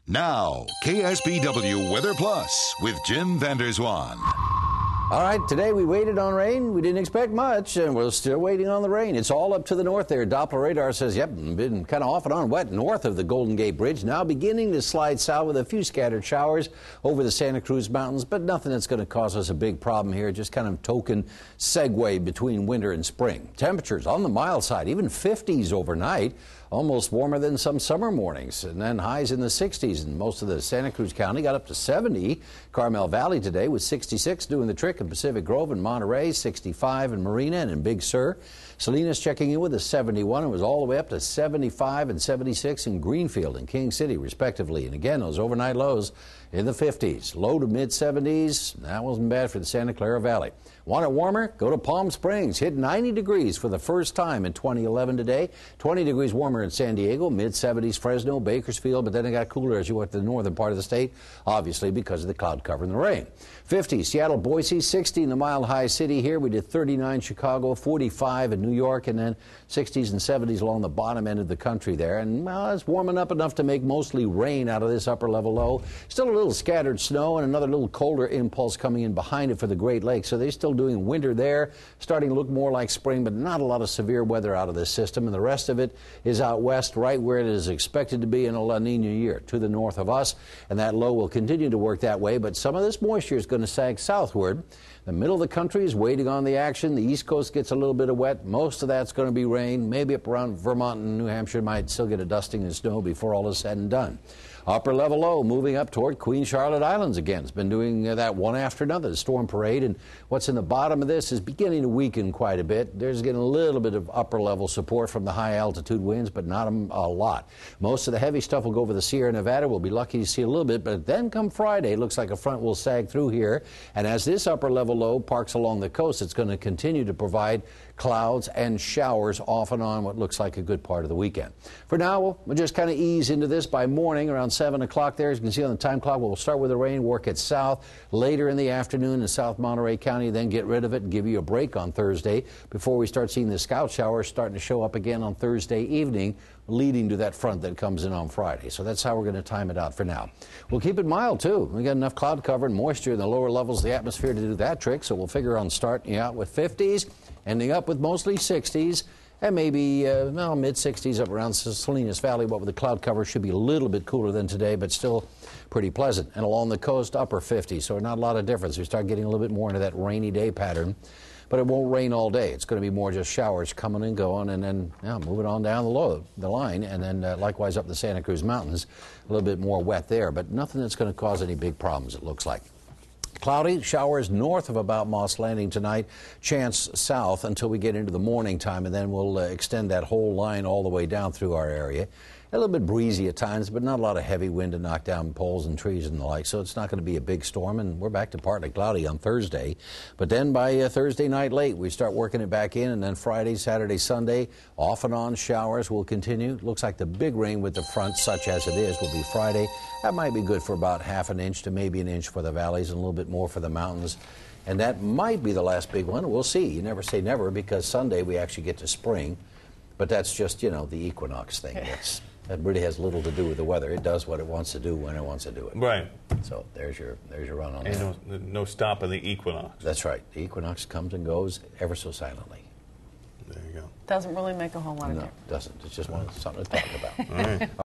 Now, KSBW Weather Plus with Jim Vanderswan. All right, today we waited on rain. We didn't expect much, and we're still waiting on the rain. It's all up to the north there. Doppler radar says, yep, been kind of off and on wet north of the Golden Gate Bridge. Now beginning to slide south with a few scattered showers over the Santa Cruz Mountains, but nothing that's going to cause us a big problem here. Just kind of token segue between winter and spring. Temperatures on the mild side, even 50s overnight. Almost warmer than some summer mornings, and then highs in the 60s, and most of the Santa Cruz County got up to 70. Carmel Valley today with 66 doing the trick in Pacific Grove and Monterey, 65 in Marina and in Big Sur. Salinas checking in with a 71. It was all the way up to 75 and 76 in Greenfield and King City, respectively. And again, those overnight lows in the 50s. Low to mid-70s. That wasn't bad for the Santa Clara Valley. Want it warmer? Go to Palm Springs. Hit 90 degrees for the first time in 2011 today. 20 degrees warmer in San Diego, mid-70s Fresno, Bakersfield, but then it got cooler as you went to the northern part of the state, obviously because of the cloud cover and the rain. 50, Seattle, Boise, 60 in the mile-high city here. We did 39 Chicago, 45 in New York, and then 60s and 70s along the bottom end of the country there. And, well, it's warming up enough to make mostly rain out of this upper-level low. Still a little scattered snow and another little colder impulse coming in behind it for the Great Lakes. So they're still doing winter there, starting to look more like spring, but not a lot of severe weather out of this system. And the rest of it is out west, right where it is expected to be in a La Nina year, to the north of us. And that low will continue to work that way, but some of this moisture is going to sag southward. The middle of the country is waiting on the action. The East Coast gets a little bit of wet. Most of that's going to be rain. Maybe up around Vermont and New Hampshire might still get a dusting and snow before all is said and done. Upper level low moving up toward Queen Charlotte Islands again. It's been doing that one after another, the storm parade. And what's in the bottom of this is beginning to weaken quite a bit. There's getting a little bit of upper level support from the high altitude winds, but not a lot. Most of the heavy stuff will go over the Sierra Nevada. We'll be lucky to see a little bit, but then come Friday, it looks like a front will sag through here. And as this upper level low parks along the coast, it's going to continue to provide clouds and showers off and on what looks like a good part of the weekend. For now, we'll just kind of ease into this by morning around 7 o'clock there. As you can see on the time clock, we'll start with the rain, work it south later in the afternoon in South Monterey County, then get rid of it and give you a break on Thursday before we start seeing the scout showers starting to show up again on Thursday evening, leading to that front that comes in on Friday. So that's how we're going to time it out for now. We'll keep it mild, too. We got enough cloud cover and moisture in the lower levels of the atmosphere to do that trick, so we'll figure on starting out with 50s, ending up with mostly 60s, and maybe mid-60s up around Salinas Valley. What with the cloud cover should be a little bit cooler than today, but still pretty pleasant. And along the coast, upper 50s, so not a lot of difference. We start getting a little bit more into that rainy day pattern, but it won't rain all day. It's going to be more just showers coming and going, and then moving on down the line, and then likewise up the Santa Cruz Mountains, a little bit more wet there, but nothing that's going to cause any big problems, it looks like. Cloudy, showers north of about Moss Landing tonight, chance south until we get into the morning time, and then we'll extend that whole line all the way down through our area. A little bit breezy at times, but not a lot of heavy wind to knock down poles and trees and the like, so it's not going to be a big storm, and we're back to partly cloudy on Thursday. But then by Thursday night late, we start working it back in, and then Friday, Saturday, Sunday, off and on showers will continue. Looks like the big rain with the front, such as it is, will be Friday. That might be good for about half an inch to maybe an inch for the valleys and a little bit more for the mountains. And that might be the last big one. We'll see. You never say never, because Sunday we actually get to spring. But that's just, the equinox thing. That really has little to do with the weather. It does what it wants to do when it wants to do it. Right. So there's your run on and that. And no stopping the equinox. That's right. The equinox comes and goes ever so silently. There you go. Doesn't really make a whole lot of No, difference. it doesn't. It's just something to talk about. All right.